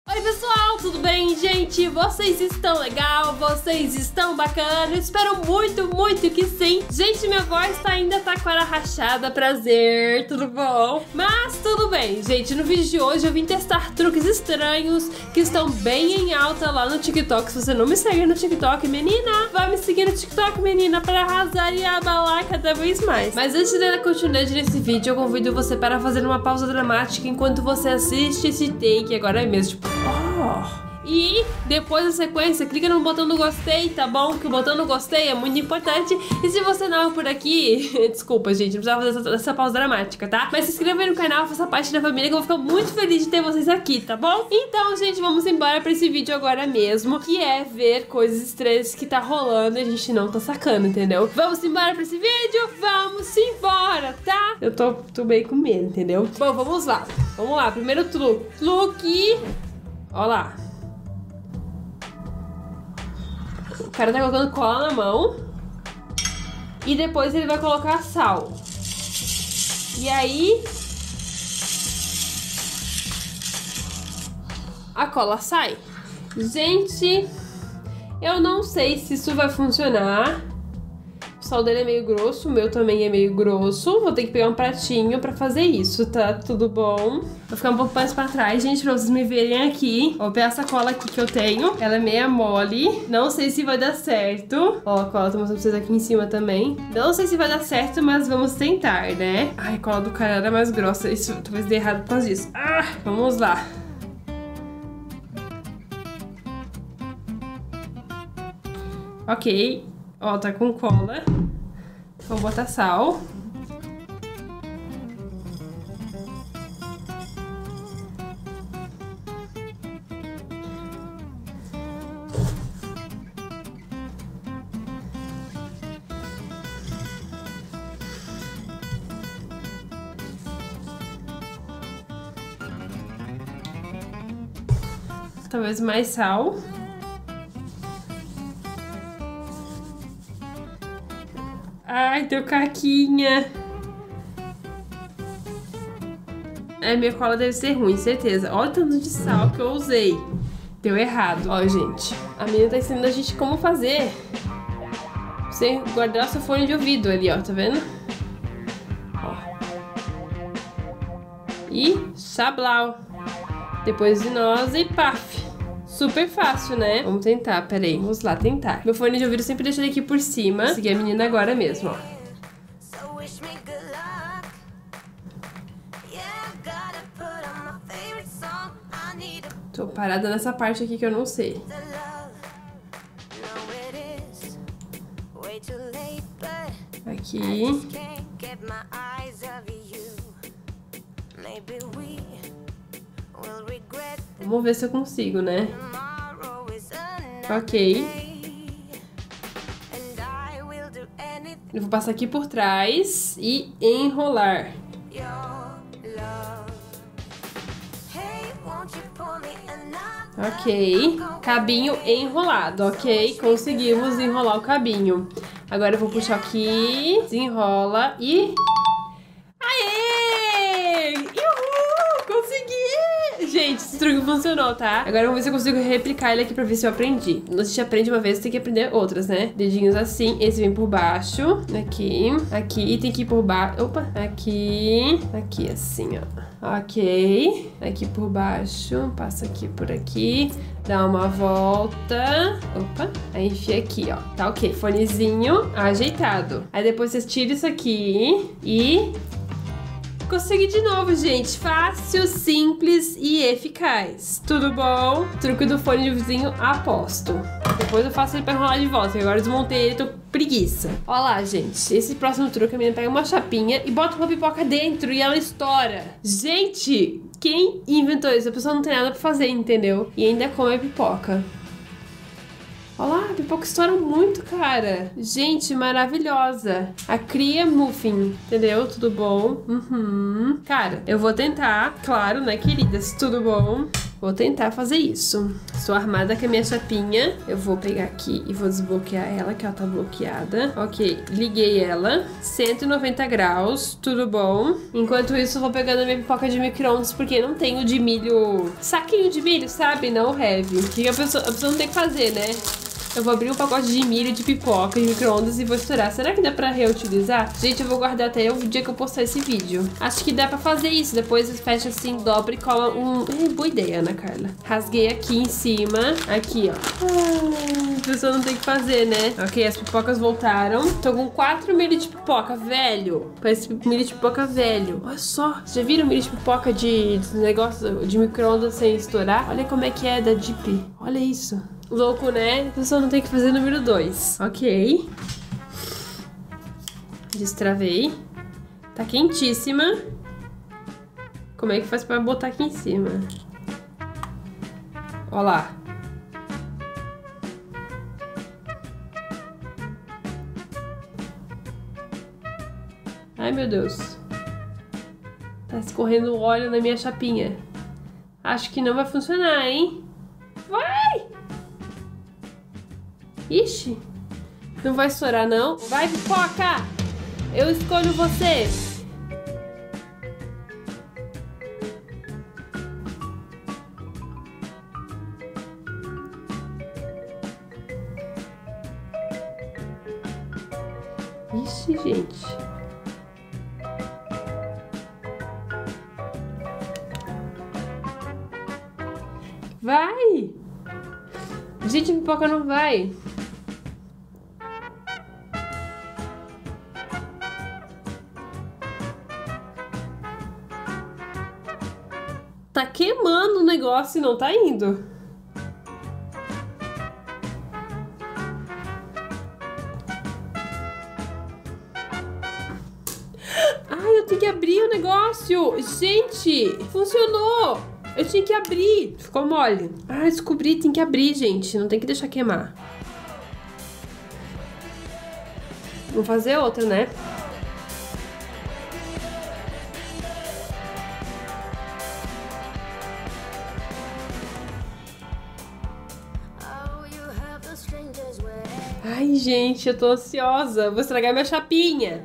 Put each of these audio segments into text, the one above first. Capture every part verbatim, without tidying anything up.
Oi pessoal, tudo bem, gente? Vocês estão legal? Vocês estão bacana? Espero muito, muito que sim. Gente, minha voz tá, ainda tá com a rachada, prazer, tudo bom? Mas tudo bem, gente, no vídeo de hoje eu vim testar truques estranhos que estão bem em alta lá no TikTok. Se você não me segue no TikTok, menina, vai me seguir no TikTok, menina, para arrasar e abalar cada vez mais. Mas antes de dar continuidade nesse vídeo, eu convido você para fazer uma pausa dramática enquanto você assiste esse take agora mesmo, tipo... Oh. E depois da sequência, clica no botão do gostei, tá bom? Que o botão do gostei é muito importante. E se você não é por aqui, desculpa, gente, não precisava fazer essa, essa pausa dramática, tá? Mas se inscreva aí no canal, faça parte da família, que eu vou ficar muito feliz de ter vocês aqui, tá bom? Então, gente, vamos embora pra esse vídeo agora mesmo, que é ver coisas estranhas que tá rolando e a gente não tá sacando, entendeu? Vamos embora pra esse vídeo? Vamos embora, tá? Eu tô, tô meio com medo, entendeu? Bom, vamos lá. Vamos lá, primeiro truque. Truque... Ó lá. O cara tá colocando cola na mão. E depois ele vai colocar sal. E aí... a cola sai. Gente, eu não sei se isso vai funcionar. O sal dele é meio grosso, o meu também é meio grosso. Vou ter que pegar um pratinho pra fazer isso, tá? Tudo bom? Vou ficar um pouco mais pra trás, gente, pra vocês me verem aqui. Vou pegar essa cola aqui que eu tenho. Ela é meia mole. Não sei se vai dar certo. Ó, a cola, tô mostrando pra vocês aqui em cima também. Não sei se vai dar certo, mas vamos tentar, né? Ai, a cola do cara era mais grossa. Isso talvez dê errado por causa disso. Ah, vamos lá. Ok. Ó, tá com cola. Vou botar sal. Talvez mais sal. Ai, deu caquinha. É, minha cola deve ser ruim, certeza. Olha o tanto de sal que eu usei. Deu errado. Ó, gente. A menina tá ensinando a gente como fazer. Você guardar seu fone de ouvido ali, ó. Tá vendo? Ó. E chablau. Depois de nós e paf. Super fácil, né? Vamos tentar, peraí. Vamos lá tentar. Meu fone de ouvido sempre deixa ele aqui por cima. Vou seguir a menina agora mesmo, ó. Tô parada nessa parte aqui que eu não sei. Aqui. Vamos ver se eu consigo, né? Ok. Eu vou passar aqui por trás e enrolar. Ok. Cabinho enrolado, ok? Conseguimos enrolar o cabinho. Agora eu vou puxar aqui, desenrola e... Aê! Uhul! Consegui! Gente, esse truque funcionou, tá? Agora eu vou ver se eu consigo replicar ele aqui pra ver se eu aprendi. A gente aprende uma vez, tem que aprender outras, né? Dedinhos assim, esse vem por baixo. Aqui, aqui, e tem que ir por baixo. Opa! Aqui, aqui assim, ó. Ok. Aqui por baixo, passa aqui por aqui. Dá uma volta. Opa. Aí enfia aqui, ó. Tá ok. Fonezinho ajeitado. Aí depois você tira isso aqui e... consegui de novo, gente. Fácil, simples e eficaz. Tudo bom? Truque do fone de vizinho, aposto. Depois eu faço ele pra enrolar de volta, porque agora eu desmontei ele, tô com preguiça. Olha lá, gente. Esse próximo truque, a menina pega uma chapinha e bota uma pipoca dentro e ela estoura. Gente, quem inventou isso? A pessoa não tem nada pra fazer, entendeu? E ainda come a pipoca. Olha lá, a pipoca estoura muito, cara. Gente, maravilhosa. A cria muffin, entendeu? Tudo bom? Uhum. Cara, eu vou tentar, claro, né, queridas? Tudo bom? Vou tentar fazer isso. Estou armada com a minha chapinha. Eu vou pegar aqui e vou desbloquear ela, que ela tá bloqueada. Ok, liguei ela. cento e noventa graus, tudo bom. Enquanto isso, eu vou pegando a minha pipoca de micro-ondas, porque não tenho de milho... Saquinho de milho, sabe? Não heavy. O que a pessoa, a pessoa não tem que fazer, né? Eu vou abrir um pacote de milho, de pipoca, de micro-ondas e vou estourar. Será que dá pra reutilizar? Gente, eu vou guardar até o dia que eu postar esse vídeo. Acho que dá pra fazer isso. Depois fecha assim, dobra e cola um... É, boa ideia, Ana Carla. Rasguei aqui em cima. Aqui, ó. Ah, a pessoa não tem que fazer, né? Ok, as pipocas voltaram. Tô com quatro milho de pipoca, velho. Parece milho de pipoca velho. Olha só. Vocês já viram milho de pipoca de, de negócio de micro-ondas sem estourar? Olha como é que é da Jeep. Olha isso. Louco, né? A pessoa não tem que fazer número dois. Ok. Destravei. Tá quentíssima. Como é que faz pra botar aqui em cima? Ó lá. Ai, meu Deus. Tá escorrendo óleo na minha chapinha. Acho que não vai funcionar, hein? Vai! Ixi, não vai estourar, não? Vai, pipoca! Eu escolho você! Ixi, gente. Vai! Gente, a pipoca não vai. Tá queimando o negócio e não tá indo. Ai, eu tenho que abrir o negócio. Gente, funcionou. Eu tinha que abrir. Ficou mole. Ah, descobri, tem que abrir, gente. Não tem que deixar queimar. Vou fazer outra, né? Ai, gente, eu tô ansiosa. Vou estragar minha chapinha.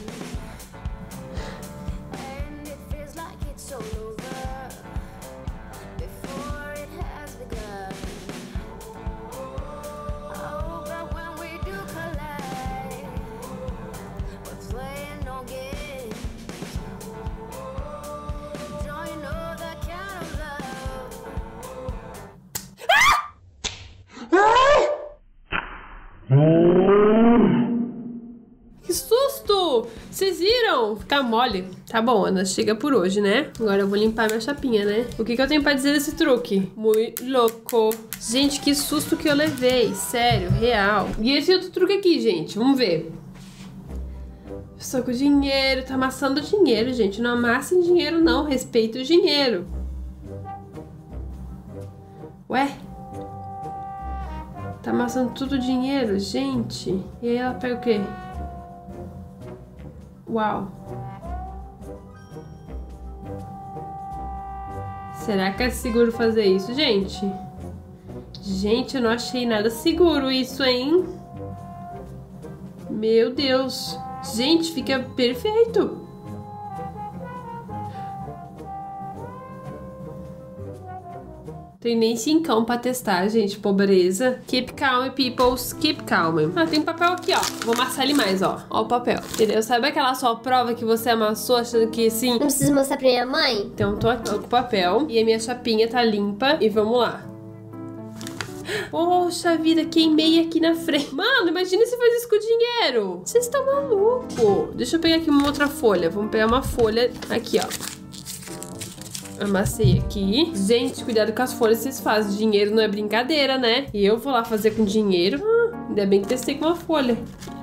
Que susto! Vocês viram? Ficar mole. Tá bom, Ana, chega por hoje, né? Agora eu vou limpar minha chapinha, né? O que que eu tenho pra dizer desse truque? Muito louco. Gente, que susto que eu levei. Sério, real. E esse outro truque aqui, gente, vamos ver. Estou com dinheiro, tá amassando dinheiro, gente. Não amassem dinheiro, não. Respeita o dinheiro. Ué? Tá amassando tudo dinheiro, gente. E aí ela pega o quê? Uau. Será que é seguro fazer isso, gente? Gente, eu não achei nada seguro isso, hein? Meu Deus. Gente, fica perfeito. Tem nem cincão pra testar, gente. Pobreza. Keep calm, peoples. Keep calm. Ah, tem um papel aqui, ó. Vou amassar ele mais, ó. Ó o papel. Entendeu? Sabe aquela sua prova que você amassou achando que assim... Não preciso mostrar pra minha mãe? Então, tô aqui com o papel. E a minha chapinha tá limpa. E vamos lá. Poxa vida, queimei aqui na frente. Mano, imagina se faz isso com dinheiro. Vocês estão malucos. Deixa eu pegar aqui uma outra folha. Vamos pegar uma folha aqui, ó. Amassei aqui. Gente, cuidado com as folhas que vocês fazem. Dinheiro não é brincadeira, né? E eu vou lá fazer com dinheiro. Ah, ainda bem que testei com uma folha.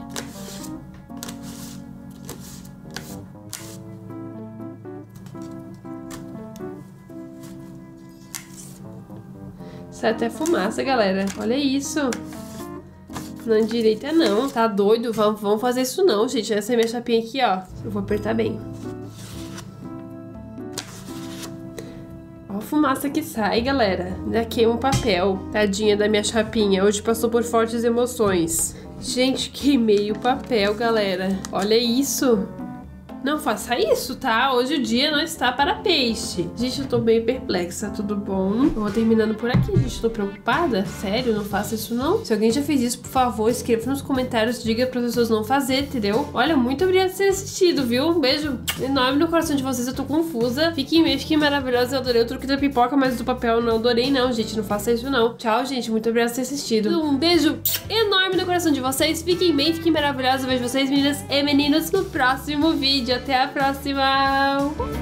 Sai até fumaça, galera. Olha isso. Não endireita não. Tá doido? Vamos, vamos fazer isso não, gente. Essa é a minha chapinha aqui, ó. Eu vou apertar bem. Ó a fumaça que sai, galera. Ainda queima um papel. Tadinha da minha chapinha. Hoje passou por fortes emoções. Gente, queimei o papel, galera. Olha isso. Não faça isso, tá? Hoje o dia não está para peixe. Gente, eu tô bem perplexa, tudo bom? Eu vou terminando por aqui, gente. Tô preocupada. Sério, não faça isso não. Se alguém já fez isso, por favor, escreva nos comentários. Diga para as pessoas não fazer, entendeu? Olha, muito obrigada por ter assistido, viu? Um beijo enorme no coração de vocês. Eu tô confusa. Fiquem bem, fiquem maravilhosos. Eu adorei o truque da pipoca, mas do papel eu não adorei não, gente. Não faça isso não. Tchau, gente. Muito obrigada por ter assistido. Um beijo enorme no coração de vocês. Fiquem bem, fiquem maravilhosos. Eu vejo vocês, meninas e meninos, no próximo vídeo. Até a próxima!